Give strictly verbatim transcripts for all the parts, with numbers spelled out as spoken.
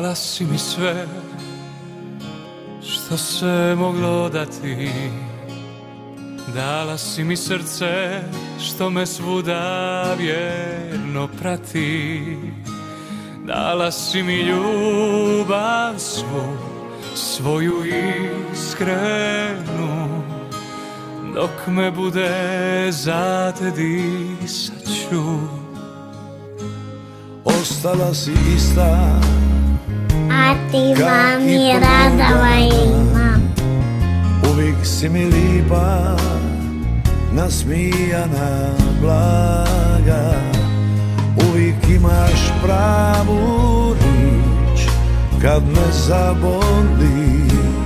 Dala si mi sve što se moglo dati, dala si mi srce što me svuda vjerno prati, dala si mi ljubav svu, svoju iskrenu, dok me bude zate disat ću. Ostala si ista, a ti vam mi radava imam. Uvijek si mi lipa, nasmijana, blaga. Uvijek imaš pravu riječ kad me zaboli.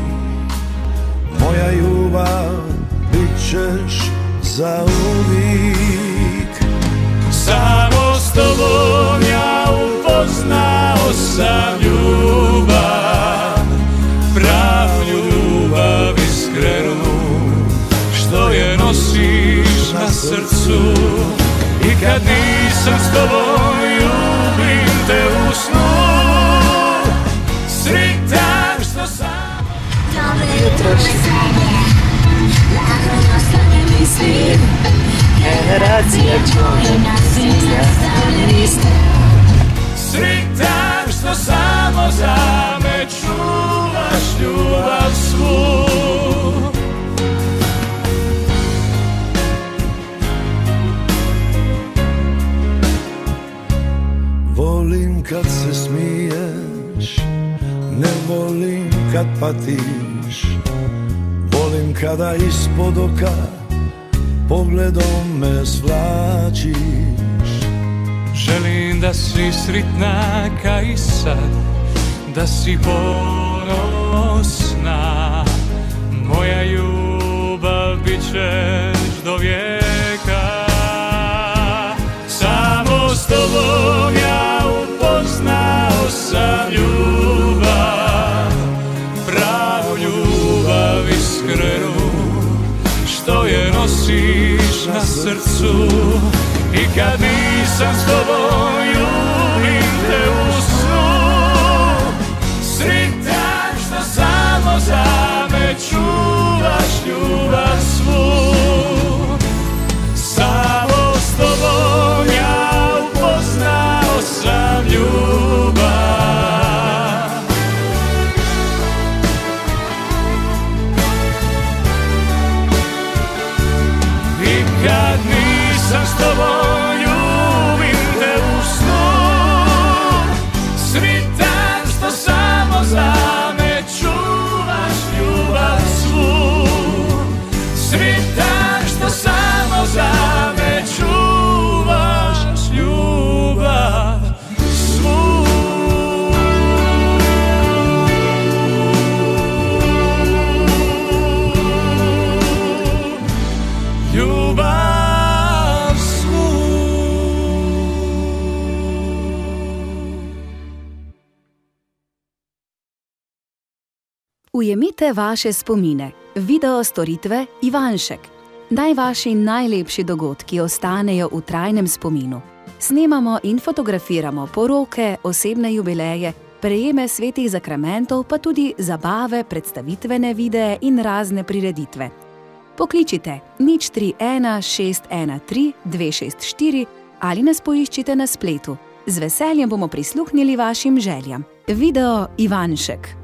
Moja ljubav, bit ćeš za uvijek. Samo s tobom ja upoznao sam ljubav, pravu ljubav iskrenu, što je nosiš na srcu. I kad nisam s tobom, ljubim te u snu, sritan što sam. Dobro jutro, naravno slane misli, generacija čovjena svijeta liste. Sritan što samo za me čuvaš ljubav svu. Volim kad se smiješ, ne volim kad patiš. Volim kada ispod oka pogledom me svlačiš. Želim da si sritna ka i sad, da si ponosna. Moja ljubav bit ćeš do vijeka. Samo s tobom ja upoznao sam ljubav, pravu ljubav iskrenu, što je nosiš na srcu. I kad nisam s tobom, ljubim te u snu, sritan što samo za me čuvaš ljubav svu. Samo s tobom ja upoznao sam ljubav. I kad nisam s tobom, ljubim te u snu, sritan što samo za me čuvaš ljubav svu. Sritan što samo za me čuvaš ljubav svu. Ljubav svu. Ujemite vaše spomine. Video storitve Ivanšek. Naj vaši najlepši dogodki ostanejo v trajnem spominu. Snemamo in fotografiramo poroke, osebne jubileje, prejeme svetih zakramentov, pa tudi zabave, predstavitvene videe in razne prireditve. Pokličite nič tri ena šest ena tri dve šest štiri ali nas poiščite na spletu. Z veseljem bomo prisluhnili vašim željam. Video Ivanšek.